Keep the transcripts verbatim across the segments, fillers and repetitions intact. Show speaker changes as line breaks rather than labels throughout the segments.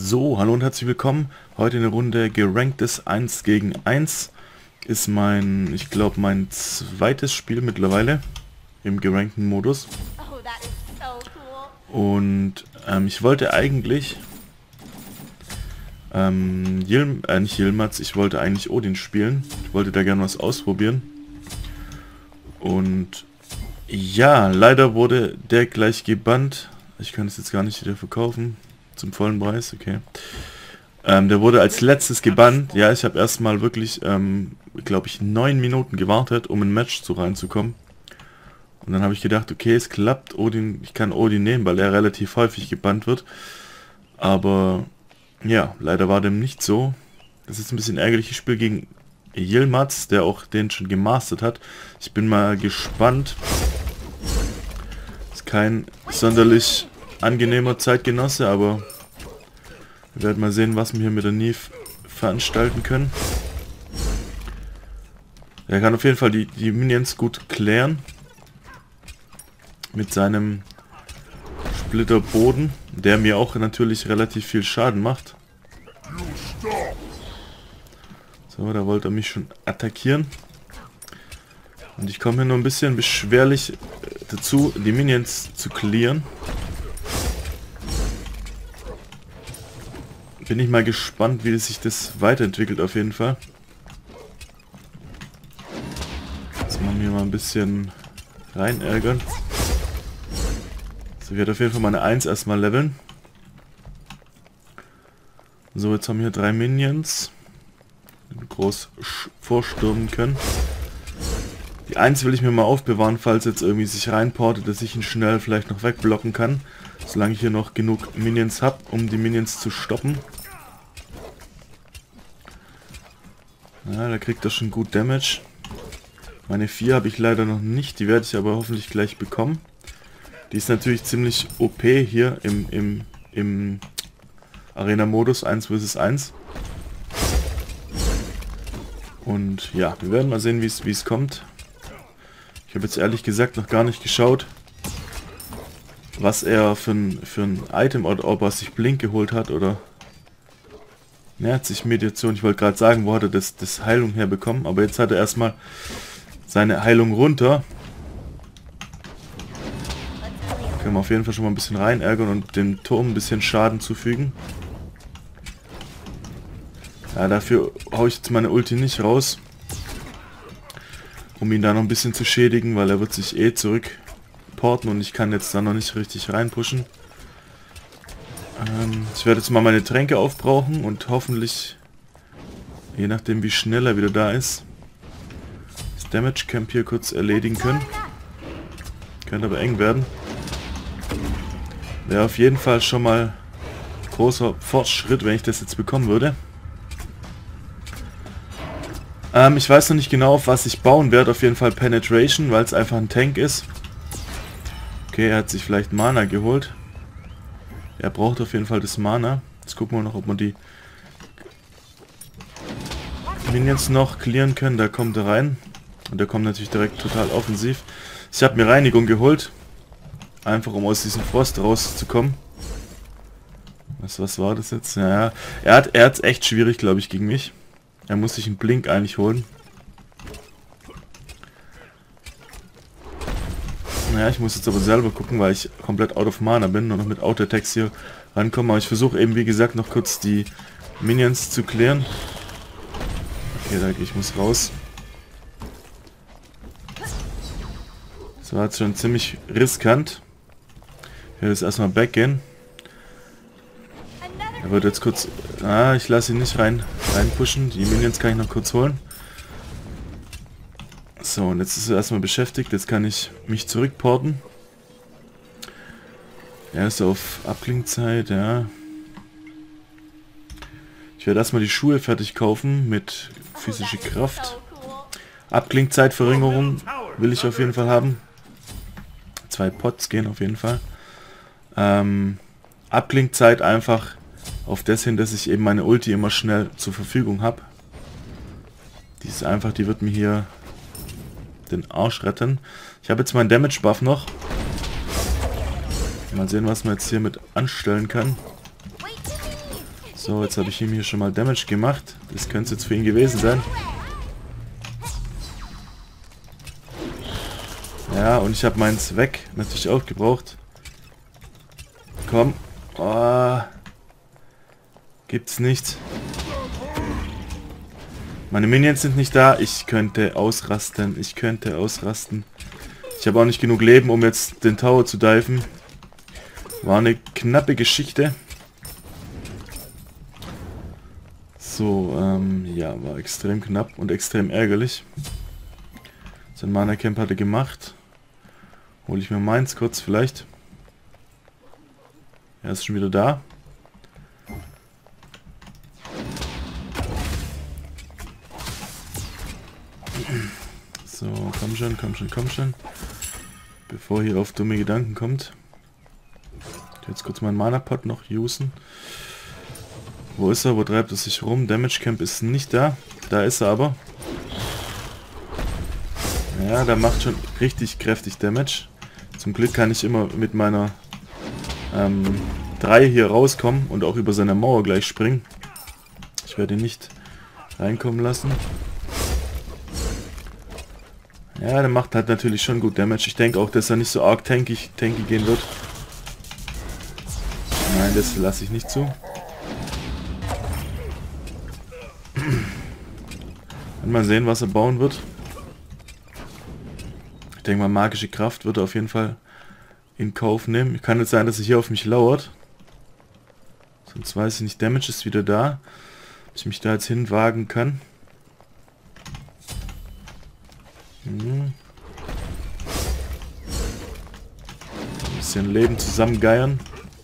So, hallo und herzlich willkommen. Heute eine Runde geranktes eins gegen eins. Ist mein, ich glaube, mein zweites Spiel mittlerweile im gerankten Modus. Und ähm, ich wollte eigentlich ähm, Yilm, äh, nicht Yilmaz, ich wollte eigentlich Odin spielen. Ich wollte da gerne was ausprobieren. Und ja, leider wurde der gleich gebannt. Ich kann es jetzt gar nicht wieder verkaufen. Zum vollen Preis, okay. Ähm, der wurde als letztes gebannt. Ja, ich habe erstmal wirklich, ähm, glaube ich, neun Minuten gewartet, um ein Match zu reinzukommen. Und dann habe ich gedacht, okay, es klappt. Odin, ich kann Odin nehmen, weil er relativ häufig gebannt wird. Aber ja, leider war dem nicht so. Das ist ein bisschen ärgerliches Spiel gegen Yilmaz, der auch den schon gemastert hat. Ich bin mal gespannt. Ist kein sonderlich angenehmer Zeitgenosse, aber wir werden mal sehen, was wir hier mit der Neve veranstalten können. Er kann auf jeden Fall die, die Minions gut klären mit seinem Splitterboden, der mir auch natürlich relativ viel Schaden macht. So, da wollte er mich schon attackieren. Und ich komme hier nur ein bisschen beschwerlich dazu, die Minions zu clearen. Bin ich mal gespannt, wie sich das weiterentwickelt auf jeden Fall. Jetzt machen wir mal ein bisschen rein ärgern. So, ich werde auf jeden Fall meine eins erstmal leveln. So, jetzt haben wir hier drei Minions, die wir groß vorstürmen können. Die eins will ich mir mal aufbewahren, falls jetzt irgendwie sich reinportet, dass ich ihn schnell vielleicht noch wegblocken kann. Solange ich hier noch genug Minions habe, um die Minions zu stoppen. Ja, da kriegt er schon gut Damage. Meine vier habe ich leider noch nicht, die werde ich aber hoffentlich gleich bekommen. Die ist natürlich ziemlich O P hier im, im, im Arena-Modus eins versus eins. Und ja, wir werden mal sehen, wie es wie es kommt. Ich habe jetzt ehrlich gesagt noch gar nicht geschaut, was er für ein, für ein Item oder ob er sich Blink geholt hat oder... Er hat sich Mediation, ich wollte gerade sagen, wo hat er das, das Heilung herbekommen, aber jetzt hat er erstmal seine Heilung runter. Können wir auf jeden Fall schon mal ein bisschen rein ärgern und dem Turm ein bisschen Schaden zufügen. Ja, dafür haue ich jetzt meine Ulti nicht raus, um ihn da noch ein bisschen zu schädigen, weil er wird sich eh zurückporten und ich kann jetzt da noch nicht richtig reinpushen. Ähm, ich werde jetzt mal meine Tränke aufbrauchen und hoffentlich, je nachdem wie schnell er wieder da ist, das Damage Camp hier kurz erledigen können. Könnte aber eng werden. Wäre auf jeden Fall schon mal großer Fortschritt, wenn ich das jetzt bekommen würde. Ähm, ich weiß noch nicht genau, auf was ich bauen werde. Auf jeden Fall Penetration, weil es einfach ein Tank ist. Okay, er hat sich vielleicht Mana geholt. Er braucht auf jeden Fall das Mana. Jetzt gucken wir noch, ob wir die Minions noch clearen können. Da kommt er rein. Und der kommt natürlich direkt total offensiv. Ich habe mir Reinigung geholt. Einfach um aus diesem Frost rauszukommen. Was, was war das jetzt? Naja, er hat er hat's echt schwierig, glaube ich, gegen mich. Er muss sich einen Blink eigentlich holen. Naja, ich muss jetzt aber selber gucken, weil ich komplett out of Mana bin und noch mit Auto-Attacks hier rankomme. Aber ich versuche eben, wie gesagt, noch kurz die Minions zu klären. Okay, da ich muss raus. Das war jetzt schon ziemlich riskant. Ich werde jetzt erstmal backgehen. Er wird jetzt kurz... Ah, ich lasse ihn nicht rein, rein pushen. Die Minions kann ich noch kurz holen. So, und jetzt ist er erstmal beschäftigt. Jetzt kann ich mich zurückporten. Er ist auf Abklingzeit, ja. Ich werde erstmal die Schuhe fertig kaufen mit physischer Kraft. Abklingzeitverringerung will ich auf jeden Fall haben. Zwei Pots gehen auf jeden Fall. Ähm, Abklingzeit einfach auf das hin, dass ich eben meine Ulti immer schnell zur Verfügung habe. Die ist einfach, die wird mir hier den Arsch retten. Ich habe jetzt meinen Damage Buff noch. Mal sehen, was man jetzt hier mit anstellen kann. So, jetzt habe ich ihm hier schon mal Damage gemacht. Das könnte jetzt für ihn gewesen sein. Ja, und ich habe meins weg. Natürlich auch gebraucht. Komm. Oh. Gibt's nicht. Meine Minions sind nicht da. Ich könnte ausrasten. Ich könnte ausrasten. Ich habe auch nicht genug Leben, um jetzt den Tower zu diven. War eine knappe Geschichte. So, ähm, ja, war extrem knapp und extrem ärgerlich. Sein Mana Camp hatte gemacht. Hole ich mir meins kurz vielleicht. Er ist schon wieder da. So, komm schon, komm schon, komm schon. Bevor hier auf dumme Gedanken kommt. Jetzt kurz meinen Mana-Pot noch usen. Wo ist er? Wo treibt er sich rum? Damage Camp ist nicht da. Da ist er aber. Ja, der macht schon richtig kräftig Damage. Zum Glück kann ich immer mit meiner ähm, drei hier rauskommen und auch über seine Mauer gleich springen. Ich werde ihn nicht reinkommen lassen. Ja, der macht halt natürlich schon gut Damage. Ich denke auch, dass er nicht so arg tankig, tankig gehen wird. Nein, das lasse ich nicht zu. Mal sehen, was er bauen wird. Ich denke mal, magische Kraft wird er auf jeden Fall in Kauf nehmen. Kann jetzt sein, dass er hier auf mich lauert. Sonst weiß ich nicht. Damage ist wieder da. Ob ich mich da jetzt hinwagen kann. Hm. Ein bisschen Leben zusammengeiern.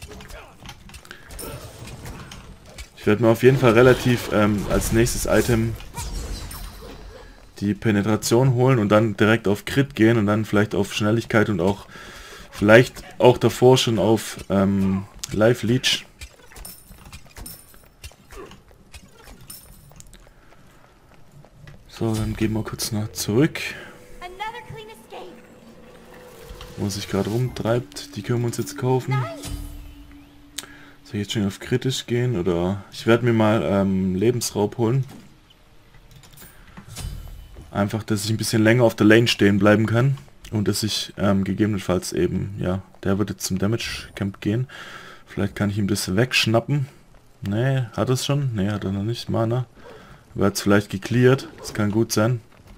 Ich werde mir auf jeden Fall relativ ähm, als nächstes Item die Penetration holen und dann direkt auf Crit gehen und dann vielleicht auf Schnelligkeit und auch vielleicht auch davor schon auf ähm, Life Leech. So, dann gehen wir kurz noch zurück. Wo sich gerade rumtreibt, die können wir uns jetzt kaufen. Soll ich jetzt schon auf kritisch gehen oder ich werde mir mal ähm, Lebensraub holen. Einfach, dass ich ein bisschen länger auf der Lane stehen bleiben kann und dass ich ähm, gegebenenfalls eben, ja, der wird jetzt zum Damage Camp gehen. Vielleicht kann ich ihm das wegschnappen. Ne, hat er es schon? Ne, hat er noch nicht. Mana. Wird es vielleicht gecleart. Das kann gut sein.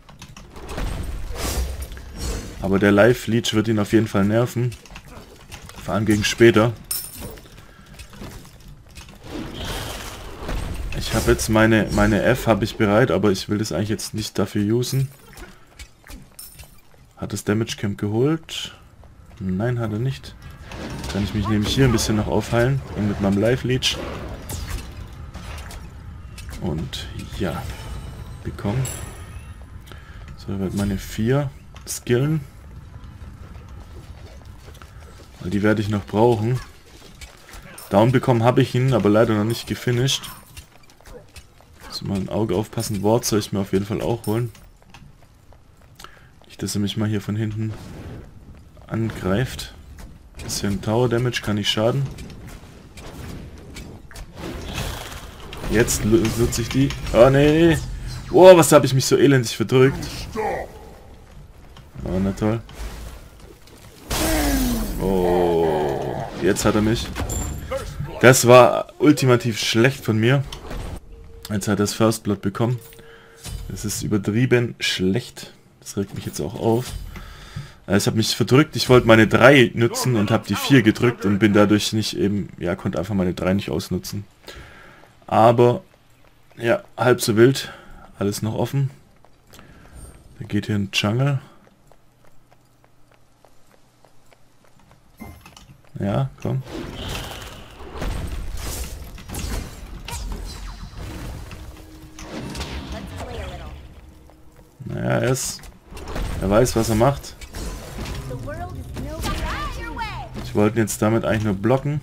Aber der Life Leech wird ihn auf jeden Fall nerven. Vor allem gegen später. Ich habe jetzt meine, meine F habe ich bereit, aber ich will das eigentlich jetzt nicht dafür usen. Hat das Damage Camp geholt? Nein, hat er nicht. Kann ich mich nämlich hier ein bisschen noch aufheilen. Und mit meinem Life Leech. Und ja, bekommen. So, da wird meine vier skillen. Weil die werde ich noch brauchen. Down bekommen habe ich ihn, aber leider noch nicht gefinisht. Muss mal ein Auge aufpassen. Ward soll ich mir auf jeden Fall auch holen. Nicht, dass er mich mal hier von hinten angreift. Bisschen Tower Damage kann nicht schaden. Jetzt nutze ich die. Oh nee. Oh, was habe ich mich so elendig verdrückt. Oh, na toll. Oh, jetzt hat er mich. Das war ultimativ schlecht von mir. Jetzt hat er das First Blood bekommen. Das ist übertrieben schlecht. Das regt mich jetzt auch auf. Ich habe mich verdrückt. Ich wollte meine drei nutzen und habe die vier gedrückt und bin dadurch nicht eben, ja, konnte einfach meine drei nicht ausnutzen. Aber, ja, halb so wild. Alles noch offen. Da geht hier ein Jungle. Ja, komm. Naja, er ist... Er weiß, was er macht. Ich wollte jetzt damit eigentlich nur blocken.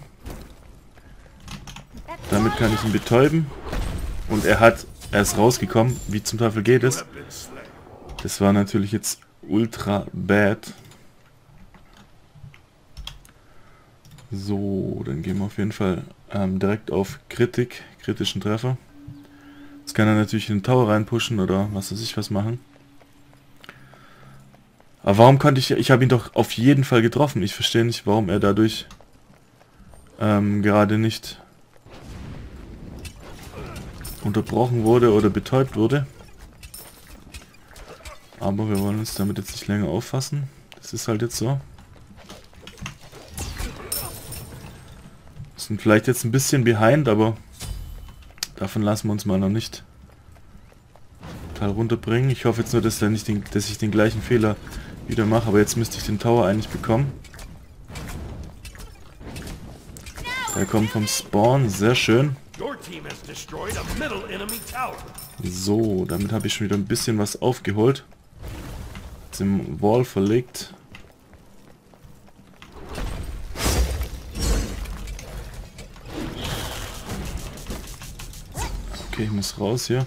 Damit kann ich ihn betäuben. Und er hat... Er ist rausgekommen. Wie zum Teufel geht es? Das war natürlich jetzt ultra bad. So, dann gehen wir auf jeden Fall ähm, direkt auf Kritik, kritischen Treffer. Jetzt kann er natürlich in den Tower reinpushen oder was weiß ich was machen. Aber warum konnte ich... Ich habe ihn doch auf jeden Fall getroffen. Ich verstehe nicht, warum er dadurch ähm, gerade nicht unterbrochen wurde oder betäubt wurde. Aber wir wollen uns damit jetzt nicht länger auffassen. Das ist halt jetzt so. Sind vielleicht jetzt ein bisschen behind, aber davon lassen wir uns mal noch nicht total runterbringen. Ich hoffe jetzt nur, dass, der nicht den, dass ich den gleichen Fehler wieder mache, aber jetzt müsste ich den Tower eigentlich bekommen. Der kommt vom Spawn, sehr schön. So, damit habe ich schon wieder ein bisschen was aufgeholt. Jetzt im Wall verlegt. Okay, ich muss raus hier.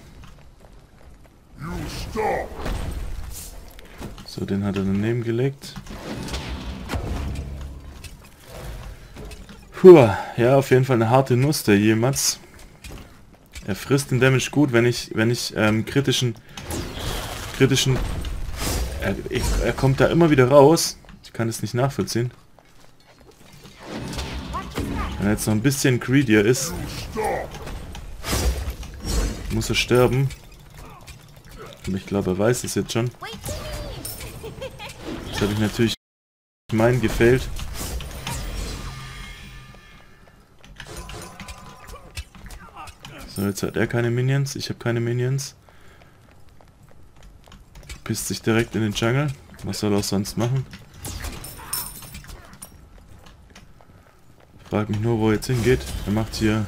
So, den hat er daneben gelegt. Puh, ja, auf jeden Fall eine harte Nuss, der jemals. Er frisst den Damage gut, wenn ich, wenn ich ähm, kritischen, kritischen, er, ich, er kommt da immer wieder raus. Ich kann es nicht nachvollziehen. Wenn er jetzt noch ein bisschen greedier ist, muss er sterben. Aber ich glaube, er weiß es jetzt schon. Jetzt habe ich natürlich meinen gefailt. So, jetzt hat er keine Minions, ich habe keine Minions. Pisst sich direkt in den Jungle. Was soll er auch sonst machen? Ich frage mich nur, wo er jetzt hingeht. Er macht hier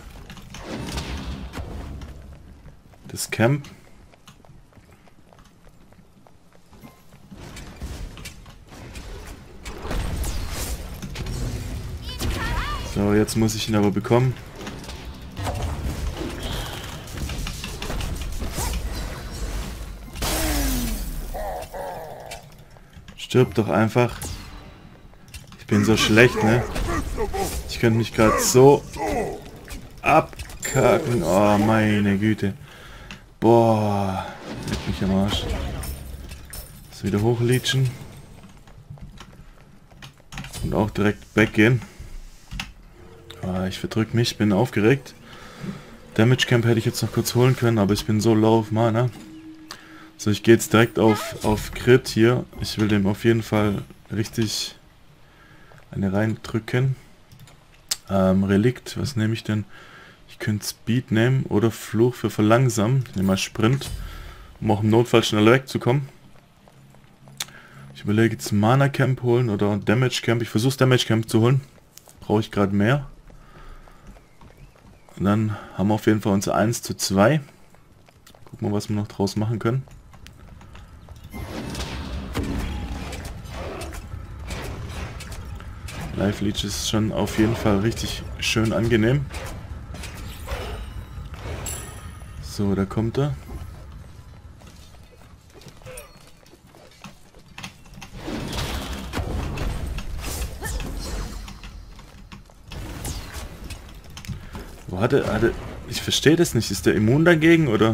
das Camp. So, jetzt muss ich ihn aber bekommen. Stirb doch einfach. Ich bin so schlecht, ne? Ich könnte mich gerade so abkacken. Oh, meine Güte. Boah. Leck mich am Arsch. So, wieder hochleechen. Und auch direkt weggehen. Oh, ich verdrück mich, bin aufgeregt. Damage Camp hätte ich jetzt noch kurz holen können, aber ich bin so low auf Mana. So, ich gehe jetzt direkt auf, auf Crit hier. Ich will dem auf jeden Fall richtig eine reindrücken. Ähm, Relikt, was nehme ich denn? Ich könnte Speed nehmen oder Fluch für verlangsamen. Ich nehme mal Sprint, um auch im Notfall schneller wegzukommen. Ich überlege jetzt Mana Camp holen oder Damage Camp. Ich versuche Damage Camp zu holen. Brauche ich gerade mehr. Und dann haben wir auf jeden Fall unser eins zu zwei. Gucken wir, was wir noch draus machen können. Life Leech ist schon auf jeden Fall richtig schön angenehm. So, da kommt er. Wo hat er, hat er, ich verstehe das nicht. Ist der immun dagegen oder?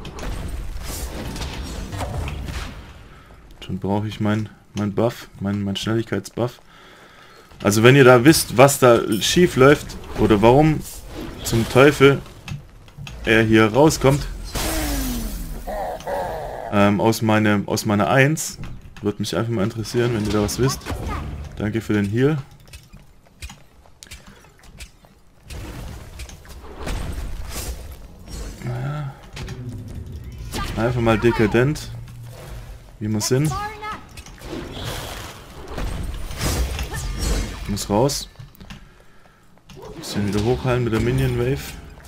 Schon brauche ich mein, mein Buff, mein, mein Schnelligkeitsbuff. Also wenn ihr da wisst, was da schief läuft oder warum zum Teufel er hier rauskommt ähm, aus, meine, aus meiner eins, würde mich einfach mal interessieren, wenn ihr da was wisst. Danke für den Heal. Ja. Einfach mal dekadent, wie wir sind. Muss raus. Bisschen wieder hochhalten mit der Minion Wave.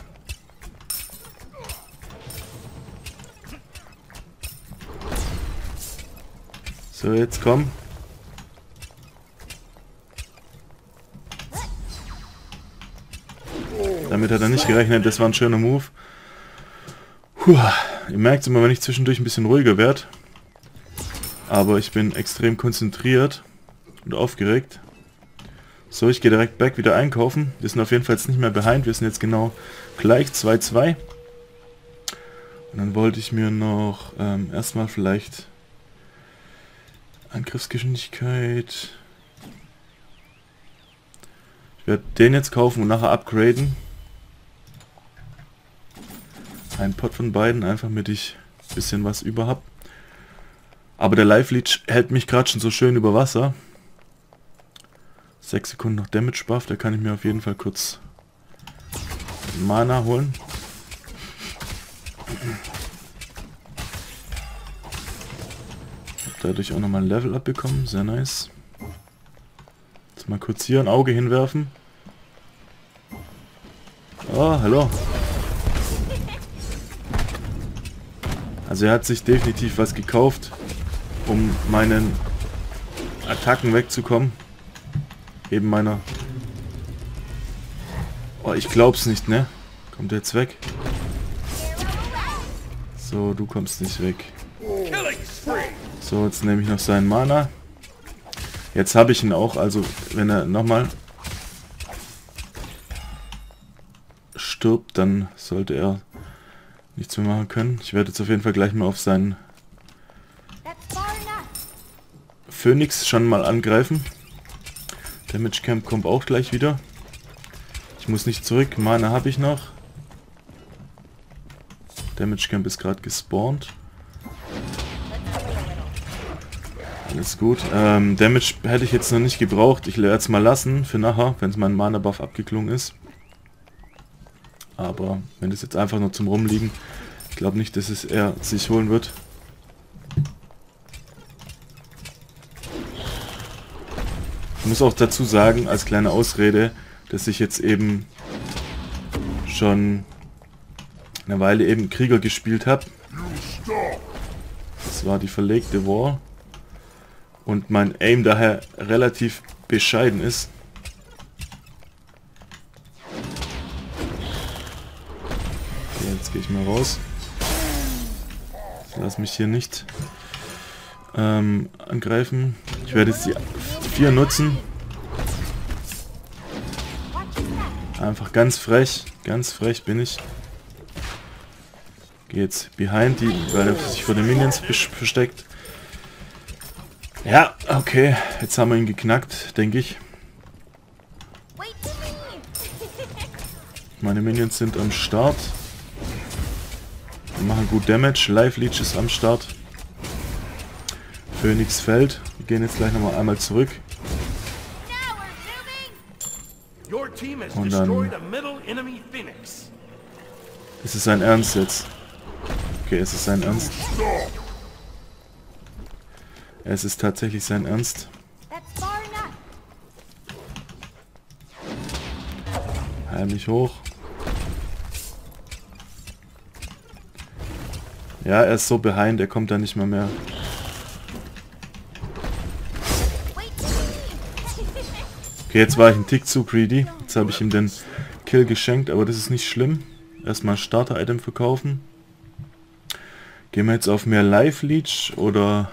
So, jetzt komm. Damit hat er nicht gerechnet, das war ein schöner Move. Puh, ihr merkt immer, wenn ich zwischendurch ein bisschen ruhiger werde. Aber ich bin extrem konzentriert und aufgeregt. So, ich gehe direkt back wieder einkaufen. Wir sind auf jeden Fall jetzt nicht mehr behind. Wir sind jetzt genau gleich zwei zwei. Und dann wollte ich mir noch ähm, erstmal vielleicht Angriffsgeschwindigkeit. Ich werde den jetzt kaufen und nachher upgraden. Ein Pot von beiden, einfach damit ich ein bisschen was über habe. Aber der Life Leech hält mich gerade schon so schön über Wasser. sechs Sekunden noch Damage Buff, da kann ich mir auf jeden Fall kurz Mana holen. Dadurch auch nochmal ein Level Up bekommen, sehr nice. Jetzt mal kurz hier ein Auge hinwerfen. Oh, hallo. Also er hat sich definitiv was gekauft, um meinen Attacken wegzukommen. Eben meiner... Oh, ich glaub's nicht, ne? Kommt er jetzt weg? So, du kommst nicht weg. So, jetzt nehme ich noch seinen Mana. Jetzt habe ich ihn auch, also wenn er nochmal stirbt, dann sollte er nichts mehr machen können. Ich werde jetzt auf jeden Fall gleich mal auf seinen Phönix schon mal angreifen. Damage Camp kommt auch gleich wieder. Ich muss nicht zurück, Mana habe ich noch. Damage Camp ist gerade gespawnt. Alles gut. Ähm, Damage hätte ich jetzt noch nicht gebraucht. Ich werde es mal lassen für nachher, wenn es mein Mana Buff abgeklungen ist. Aber wenn das jetzt einfach nur zum Rumliegen, ich glaube nicht, dass es er sich holen wird. Ich muss auch dazu sagen, als kleine Ausrede, dass ich jetzt eben schon eine Weile eben Krieger gespielt habe. Das war die verlegte War. Und mein Aim daher relativ bescheiden ist. Okay, jetzt gehe ich mal raus. Ich lasse mich hier nicht ähm, angreifen. Ich werde jetzt die vier nutzen. Einfach ganz frech. Ganz frech bin ich. Gehe jetzt behind die, weil er sich vor den Minions versteckt. Ja, okay. Jetzt haben wir ihn geknackt, denke ich. Meine Minions sind am Start. Wir machen gut Damage. Life Leech ist am Start. Phönix fällt. Wir gehen jetzt gleich nochmal einmal zurück. Und dann... Ist es sein Ernst jetzt? Okay, es ist sein Ernst. Es ist tatsächlich sein Ernst. Heimlich hoch. Ja, er ist so behind, er kommt da nicht mehr mehr. Okay, jetzt war ich ein Tick zu greedy. Jetzt habe ich ihm den Kill geschenkt, aber das ist nicht schlimm. Erstmal Starter-Item verkaufen. Gehen wir jetzt auf mehr Life Leech oder...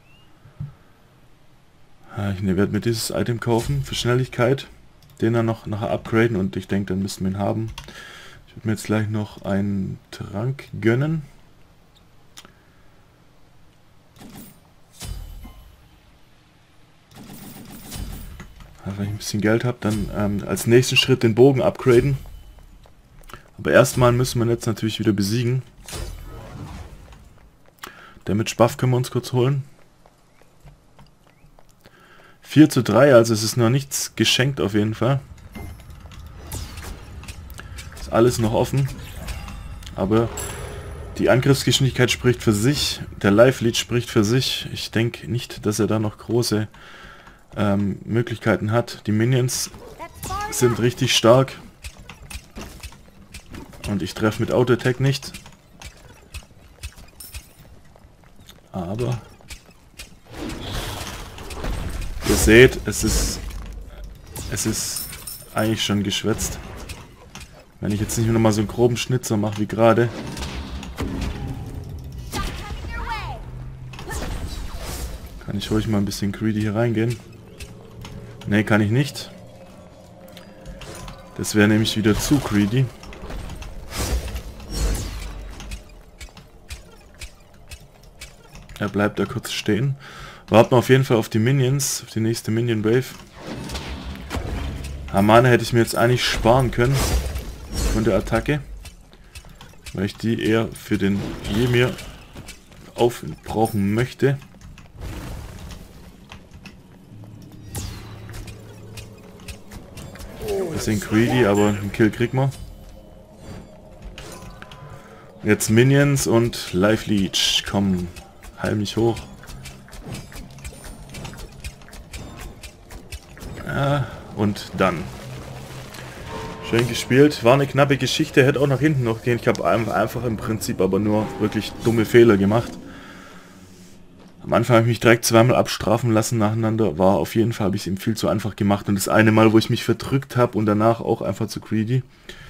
Ich werde mir dieses Item kaufen für Schnelligkeit. Den dann noch nachher upgraden und ich denke, dann müssten wir ihn haben. Ich würde mir jetzt gleich noch einen Trank gönnen. Wenn ich ein bisschen Geld habe, dann ähm, als nächsten Schritt den Bogen upgraden. Aber erstmal müssen wir jetzt natürlich wieder besiegen. Damage Buff können wir uns kurz holen. vier zu drei, also es ist noch nichts geschenkt auf jeden Fall. Ist alles noch offen. Aber die Angriffsgeschwindigkeit spricht für sich. Der Life Leech spricht für sich. Ich denke nicht, dass er da noch große ähm, Möglichkeiten hat. Die Minions sind richtig stark. Und ich treffe mit Auto-Attack nicht. Aber... Ihr seht, es ist, es ist eigentlich schon geschwätzt. Wenn ich jetzt nicht nur noch mal so einen groben Schnitzer mache wie gerade. Kann ich ruhig mal ein bisschen greedy hier reingehen. Ne, kann ich nicht. Das wäre nämlich wieder zu greedy. Er bleibt da kurz stehen. Warten wir auf jeden Fall auf die Minions, auf die nächste Minion Wave. Hamane hätte ich mir jetzt eigentlich sparen können von der Attacke, weil ich die eher für den Ymir aufbrauchen möchte. Bisschen greedy, aber einen Kill kriegen wir. Jetzt Minions und Life Leech. Komm, heil mich hoch. Ja, und dann. Schön gespielt. War eine knappe Geschichte. Hätte auch nach hinten noch gehen. Ich habe einfach im Prinzip aber nur wirklich dumme Fehler gemacht. Am Anfang habe ich mich direkt zweimal abstrafen lassen nacheinander. War auf jeden Fall, habe ich es ihm viel zu einfach gemacht. Und das eine Mal, wo ich mich verdrückt habe und danach auch einfach zu greedy.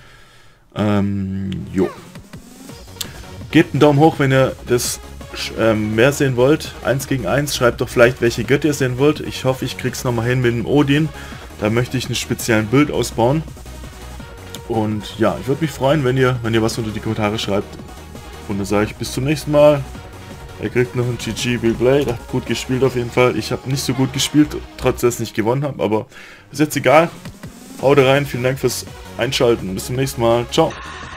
Ähm, jo. Gebt einen Daumen hoch, wenn ihr das ähm, mehr sehen wollt. Eins gegen eins. Schreibt doch vielleicht, welche Götter ihr sehen wollt. Ich hoffe, ich krieg's nochmal hin mit dem Odin. Da möchte ich einen speziellen Bild ausbauen. Und ja, ich würde mich freuen, wenn ihr, wenn ihr was unter die Kommentare schreibt. Und dann sage ich bis zum nächsten Mal. Er kriegt noch ein G G Replay. Hat gut gespielt auf jeden Fall. Ich habe nicht so gut gespielt, trotz dass ich nicht gewonnen habe. Aber ist jetzt egal. Haut rein. Vielen Dank fürs Einschalten. Bis zum nächsten Mal. Ciao.